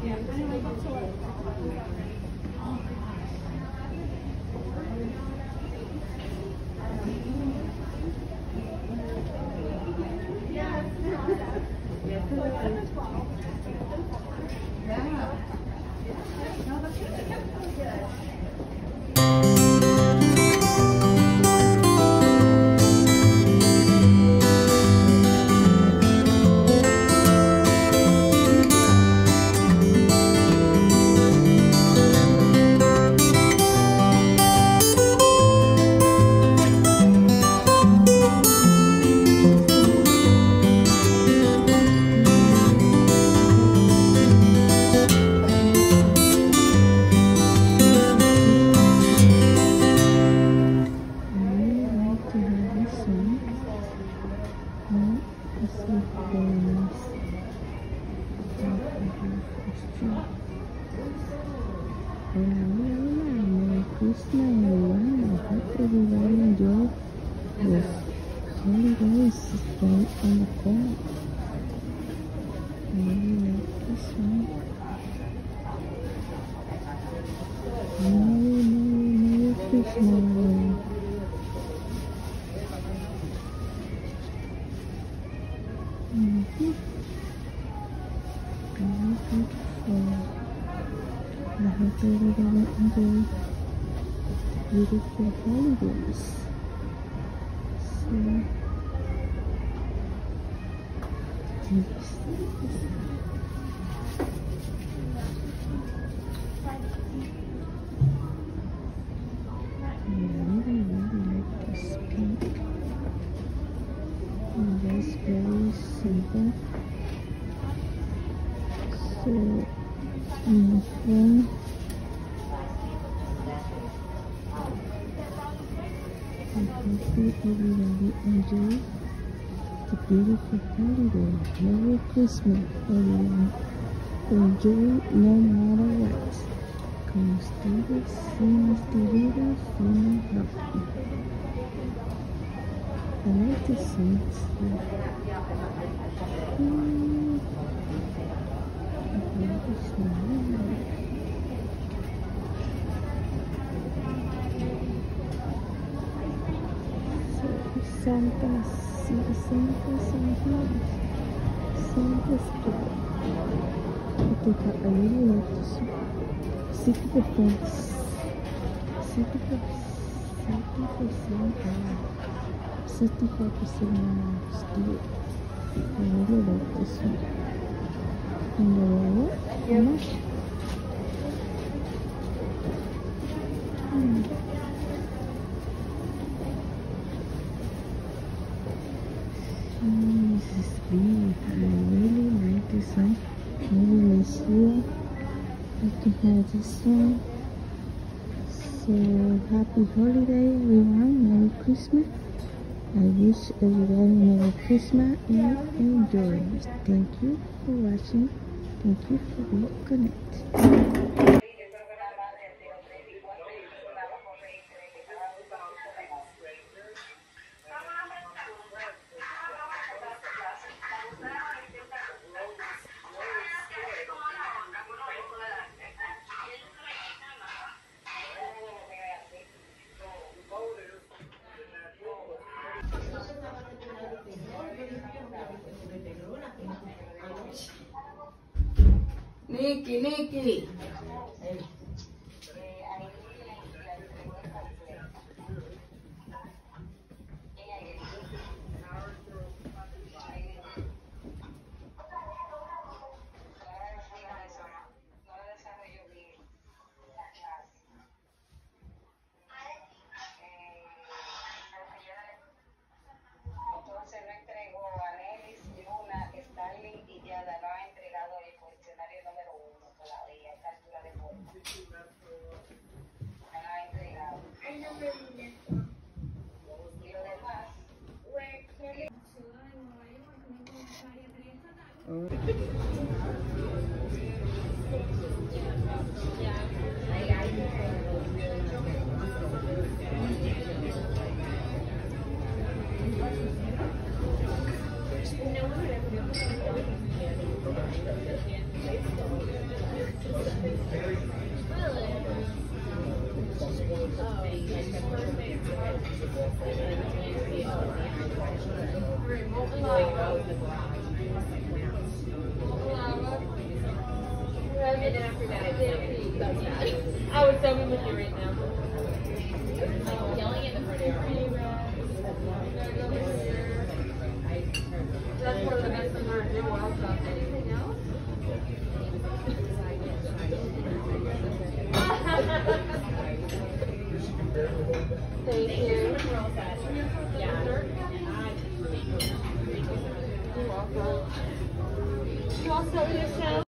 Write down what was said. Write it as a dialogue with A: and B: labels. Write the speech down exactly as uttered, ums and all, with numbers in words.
A: Beautiful holidays. So, I really, really like this pink. And it's very simple. So, my friend. I hope everybody enjoy the beautiful holiday. Merry Christmas, everyone. Enjoy no matter what. Como ustedes son queridos, son happy. I like the songs. Mm. I love the song. Santa, Santa, Santa, Santa, Santa's good. I think I really like this one. sixty percent, sixty percent, sixty-five percent still. I really like this one. And the what? How much? Hmm. This is big. I really like this one. Maybe next year I can have this one. So happy holiday everyone. Merry Christmas. I wish everybody Merry Christmas and enjoy. Thank you for watching. Thank you for being connected.
B: Nikki, Nikki. Hey.
C: Entonces no entregó a Nelis, Luna, Stanley y Yada, no ha entregado el funcionario número uno todavía.
D: And then after that, I did. I would film him with you right now. I'm yelling in the front area.
B: That's one of the best things to do while anything else.
D: Thank you. Yeah.
B: You're welcome.
D: You all set with yourself?